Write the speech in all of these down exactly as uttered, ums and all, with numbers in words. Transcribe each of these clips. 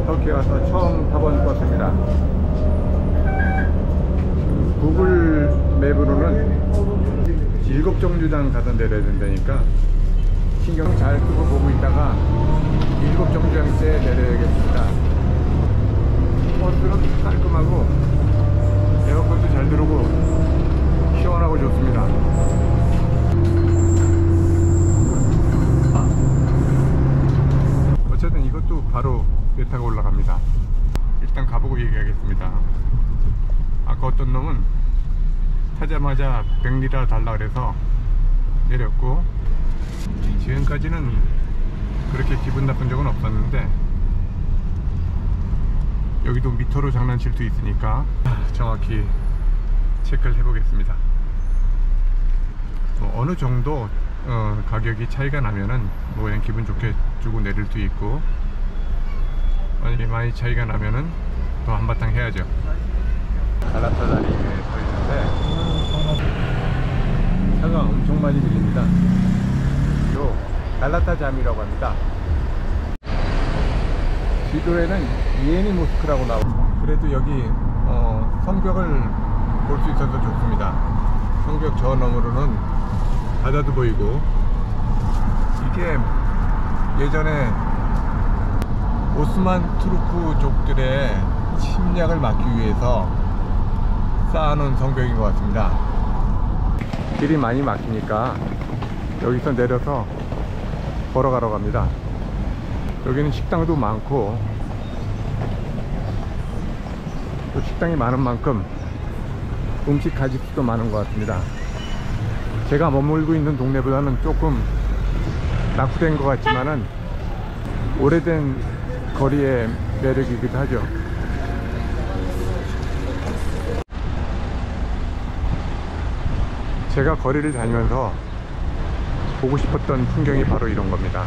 터키에 와서 처음 타본 버스입니다. 구글 맵으로는 일곱 정류장 가서 내려야 된다니까 신경 잘 끄고 보고 있다가 일곱 정류장째 내려야겠습니다. 버스는 깔끔하고 에어컨도 잘 들어오고 시원하고 좋습니다. 어쨌든 이것도 바로 배 타고 올라갑니다. 일단 가보고 얘기하겠습니다. 아까 어떤 놈은 타자마자 백 리라 달라 그래서 내렸고, 지금까지는 그렇게 기분 나쁜 적은 없었는데 여기도 미터로 장난칠 수 있으니까 정확히 체크를 해보겠습니다. 뭐 어느 정도 어, 가격이 차이가 나면은 뭐 그냥 기분 좋게 주고 내릴 수 있고, 만약에 많이 차이가 나면은 더 한바탕 해야죠. 갈라타 다리에 서 있는데 차가 엄청 많이 밀립니다. 요 갈라타 잠이라고 합니다. 지도에는 이에니 모스크라고 나오고, 그래도 여기 어, 성벽을 볼 수 있어서 좋습니다. 성벽 저 너머로는 바다도 보이고, 이게 예전에 오스만 투르크족들의 침략을 막기 위해서 쌓아놓은 성벽인 것 같습니다. 길이 많이 막히니까 여기서 내려서 걸어가러 갑니다. 여기는 식당도 많고, 또 식당이 많은 만큼 음식 가짓수도 많은 것 같습니다. 제가 머물고 있는 동네보다는 조금 낙후된 것 같지만은 오래된 거리의 매력이기도 하죠. 제가 거리를 다니면서 보고 싶었던 풍경이 바로 이런 겁니다.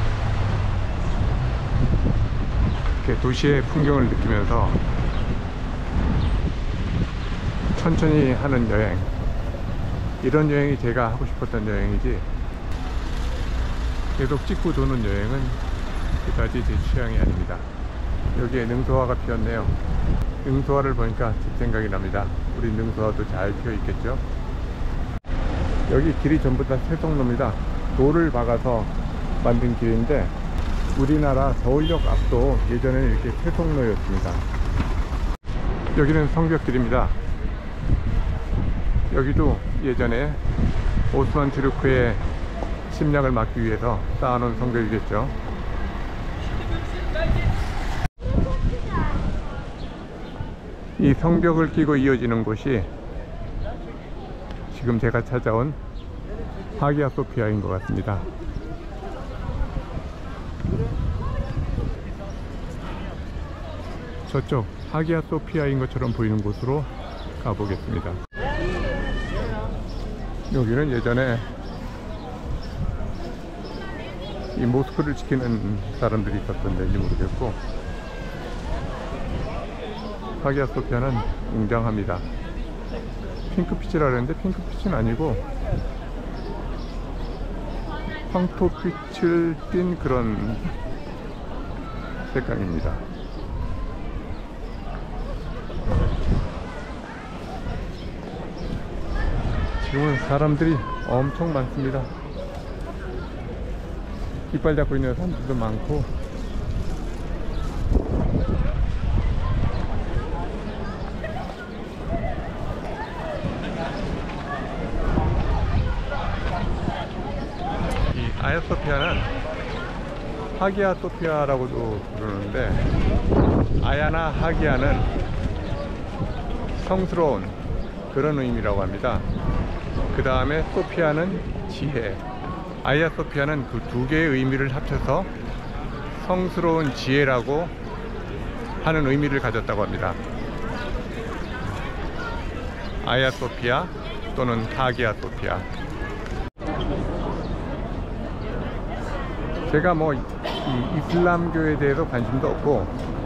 이렇게 도시의 풍경을 느끼면서 천천히 하는 여행, 이런 여행이 제가 하고 싶었던 여행이지, 계속 찍고 도는 여행은 그다지 제 취향이 아닙니다. 여기에 능소화가 피었네요. 능소화를 보니까 집 생각이 납니다. 우리 능소화도 잘 피어 있겠죠. 여기 길이 전부 다 세송로입니다. 돌을 박아서 만든 길인데, 우리나라 서울역 앞도 예전에는 이렇게 세송로였습니다. 여기는 성벽길입니다. 여기도 예전에 오스만 투르크의 침략을 막기 위해서 쌓아놓은 성벽이겠죠. 이 성벽을 끼고 이어지는 곳이 지금 제가 찾아온 하기야 소피아인 것 같습니다. 저쪽 하기야 소피아인 것처럼 보이는 곳으로 가보겠습니다. 여기는 예전에 이 모스크를 지키는 사람들이 있었던 데인지 모르겠고, 하기야 소피아는 웅장합니다. 핑크빛이라 그랬는데 핑크빛은 아니고 황토빛을 띤 그런 색감입니다. 지금은 사람들이 엄청 많습니다. 깃발 잡고 있는 사람들도 많고, 이 아야소피아는 하기야 소피아라고도 부르는데, 아야나 하기야는 성스러운 그런 의미라고 합니다. 그 다음에 소피아는 지혜, 아야 소피아는 그 두 개의 의미를 합쳐서 성스러운 지혜라고 하는 의미를 가졌다고 합니다. 아야 소피아 또는 하기야 소피아. 제가 뭐 이 이슬람교에 대해서 관심도 없고,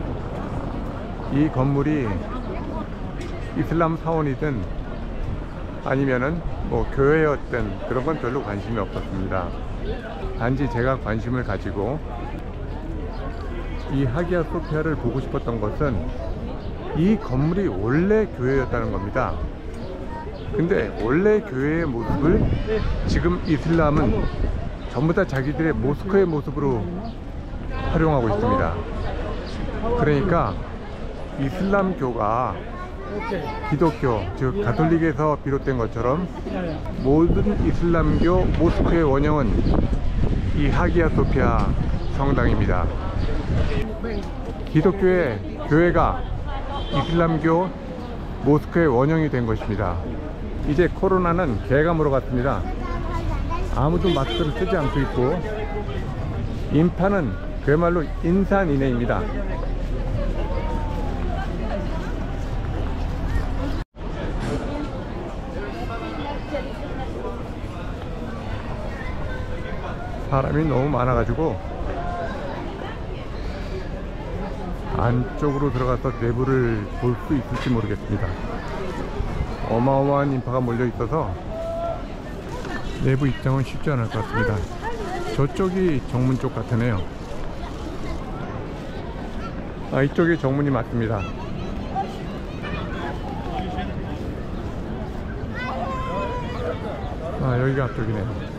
이 건물이 이슬람 사원이든 아니면은 뭐 교회였든 그런 건 별로 관심이 없었습니다. 단지 제가 관심을 가지고 이 하기야 소피아를 보고 싶었던 것은 이 건물이 원래 교회였다는 겁니다. 근데 원래 교회의 모습을 지금 이슬람은 전부 다 자기들의 모스크의 모습으로 활용하고 있습니다. 그러니까 이슬람교가 기독교, 즉 가톨릭에서 비롯된 것처럼 모든 이슬람교 모스크의 원형은 이 하기야 소피아 성당입니다. 기독교의 교회가 이슬람교 모스크의 원형이 된 것입니다. 이제 코로나는 개가 물어갔습니다. 아무도 마스크를 쓰지 않고 있고 인파는 그야말로 인산인해입니다. 사람이 너무 많아가지고 안쪽으로 들어가서 내부를 볼 수 있을지 모르겠습니다. 어마어마한 인파가 몰려 있어서 내부 입장은 쉽지 않을 것 같습니다. 저쪽이 정문 쪽 같으네요. 아, 이쪽이 정문이 맞습니다. 아, 여기가 앞쪽이네요.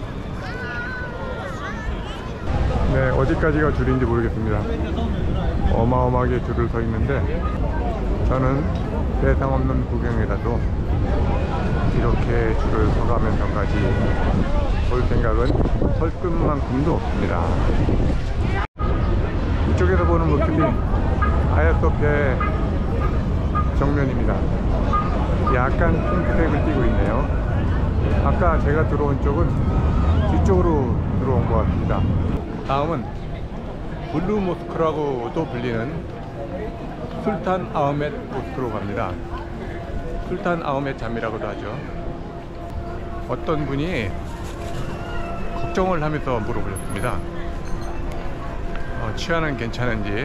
네, 어디까지가 줄인지 모르겠습니다. 어마어마하게 줄을 서 있는데 저는 세상 없는 구경이라도 이렇게 줄을 서가면서까지 볼 생각은 헐끔만큼도 없습니다. 이쪽에서 보는 모습이 하야소피아의 정면입니다. 약간 핑크색을 띠고 있네요. 아까 제가 들어온 쪽은 뒤쪽으로 들어온 것 같습니다. 다음은 블루 모스크라고도 불리는 술탄 아흐멧 모스크로 갑니다. 술탄 아흐멧 잠이라고도 하죠. 어떤 분이 걱정을 하면서 물어보셨습니다. 어, 치안은 괜찮은지,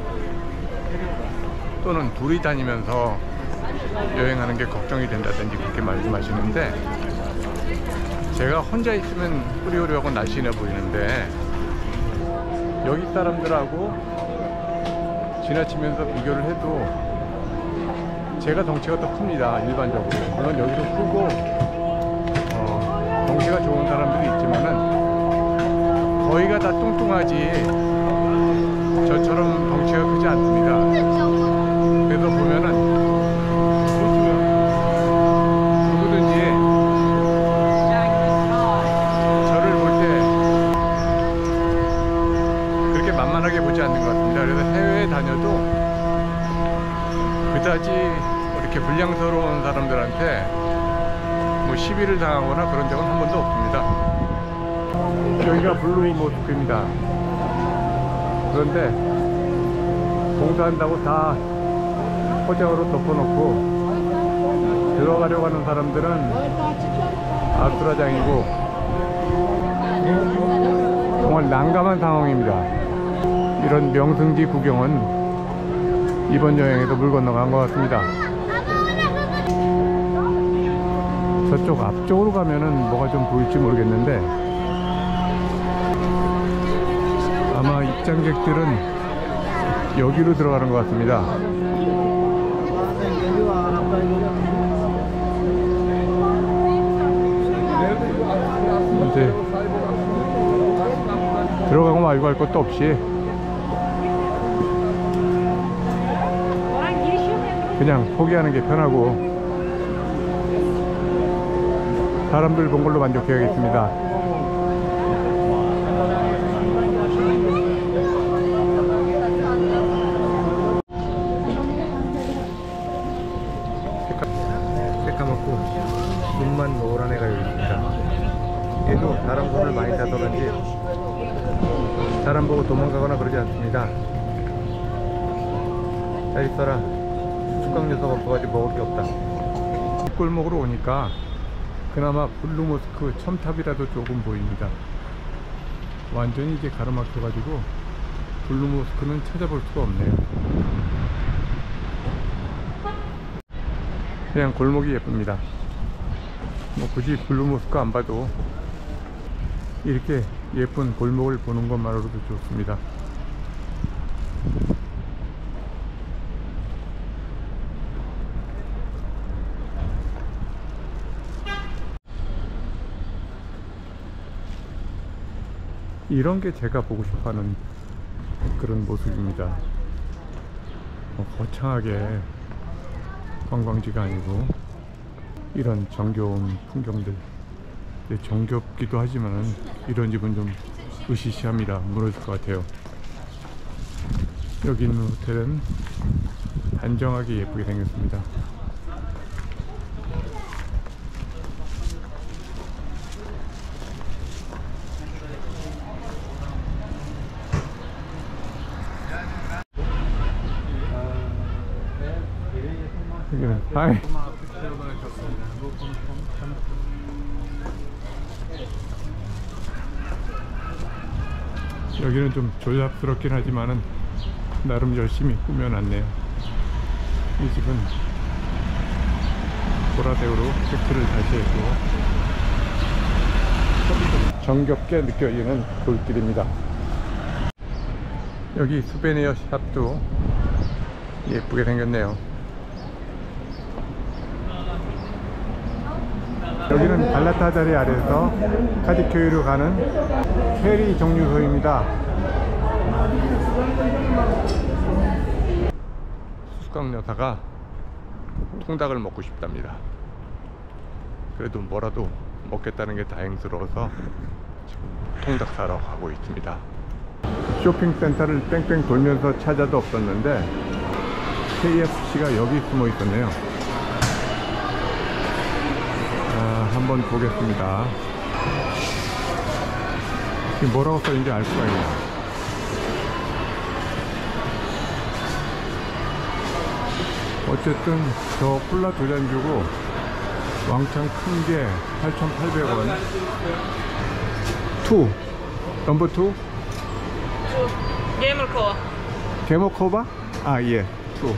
또는 둘이 다니면서 여행하는 게 걱정이 된다든지 그렇게 말씀하시는데, 제가 혼자 있으면 뿌리오리하고 날씬해 보이는데 여기 사람들하고 지나치면서 비교를 해도 제가 덩치가 더 큽니다. 일반적으로. 물론 여기도 크고 어, 덩치가 좋은 사람들이 있지만은 거의가 다 뚱뚱하지 저처럼 덩치가 크지 않습니다. 그래서 보면은 보지 않는 것 같습니다. 그래서 해외에 다녀도 그다지 이렇게 불량스러운 사람들한테 뭐 시비를 당하거나 그런 적은 한 번도 없습니다. 여기가 블루 모스크입니다. 그런데 공사한다고 다 포장으로 덮어놓고 들어가려고 하는 사람들은 아수라장이고 정말 난감한 상황입니다. 이런 명승지 구경은 이번 여행에도 물 건너간 것 같습니다. 저쪽 앞쪽으로 가면은 뭐가 좀 보일지 모르겠는데 아마 입장객들은 여기로 들어가는 것 같습니다. 이제 들어가고 말고 할 것도 없이 그냥 포기하는 게 편하고 사람들 본 걸로 만족해야겠습니다. 새까맣고 눈만 노란 애가 여기 있습니다. 얘도 사람 손을 많이 타서 그런지 사람 보고 도망가거나 그러지 않습니다. 잘 있어라. 숙강 녀석 없어가지고 먹을 게 없다. 골목으로 오니까 그나마 블루 모스크 첨탑이라도 조금 보입니다. 완전히 이제 가로막혀가지고 블루 모스크는 찾아볼 수가 없네요. 그냥 골목이 예쁩니다. 뭐 굳이 블루 모스크 안 봐도 이렇게 예쁜 골목을 보는 것만으로도 좋습니다. 이런 게 제가 보고 싶어하는 그런 모습입니다. 어, 거창하게 관광지가 아니고 이런 정겨운 풍경들. 네, 정겹기도 하지만 이런 집은 좀 으시시합니다. 무너질 것 같아요. 여기 있는 호텔은 단정하게 예쁘게 생겼습니다. 여기는 하이. 여기는 좀 조잡스럽긴 하지만은 나름 열심히 꾸며놨네요. 이 집은 보라색으로 팩트를 다시 했고 정겹게 느껴지는 돌길입니다. 여기 수베니어 샵도 예쁘게 생겼네요. 여기는 갈라타자리 아래에서 카디큐이로 가는 페리 정류소입니다. 수강 여사가 통닭을 먹고 싶답니다. 그래도 뭐라도 먹겠다는 게 다행스러워서 지금 통닭 사러 가고 있습니다. 쇼핑센터를 뺑뺑 돌면서 찾아도 없었는데 케이에프씨가 여기 숨어 있었네요. 아, 한번 보겠습니다. 지금 뭐라고 써있는지 알 수가 있네요. 어쨌든 저 콜라 두 잔 주고 왕창 큰 게 팔천팔백 원. 투 넘버 투 게이머코어. 게모코바? 아, 예. 투.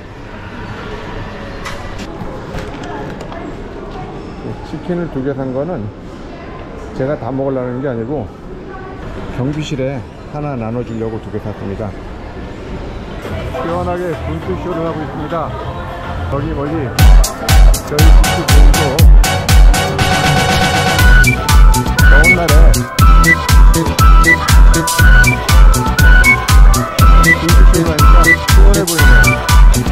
치킨을 두 개 산 거는 제가 다 먹으려는 게 아니고 경비실에 하나 나눠주려고 두 개 샀습니다. 시원하게 분수쇼를 하고 있습니다. 저기 멀리 저희 분수 보이고 더운 날에 분수쇼가 하니까 시원해 보이네요.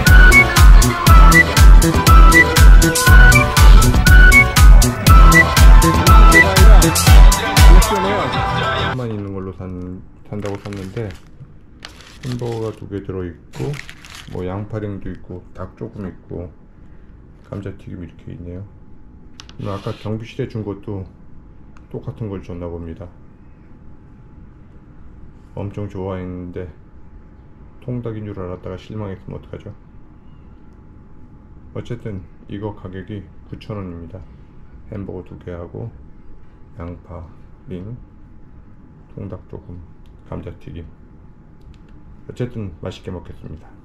가만히 있는 걸로 산, 산다고 샀는데 햄버거가 두 개 들어있고 뭐 양파링도 있고 닭 조금 있고 감자튀김 이렇게 있네요. 아까 경비실에 준 것도 똑같은 걸 줬나 봅니다. 엄청 좋아했는데 통닭인 줄 알았다가 실망했으면 어떡하죠? 어쨌든 이거 가격이 구천 원입니다 햄버거 두 개 하고 양파 링, 통닭 조금, 감자튀김. 어쨌든 맛있게 먹겠습니다.